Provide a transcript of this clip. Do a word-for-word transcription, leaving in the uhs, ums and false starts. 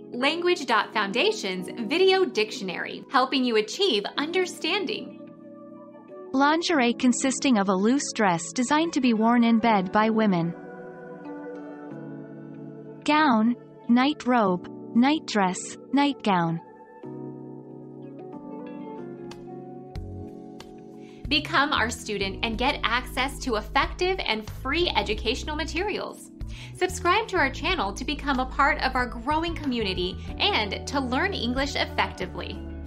Language Foundation's Video Dictionary, helping you achieve understanding. Lingerie consisting of a loose dress designed to be worn in bed by women. Gown, night robe, night dress, nightgown. Become our student and get access to effective and free educational materials. Subscribe to our channel to become a part of our growing community and to learn English effectively.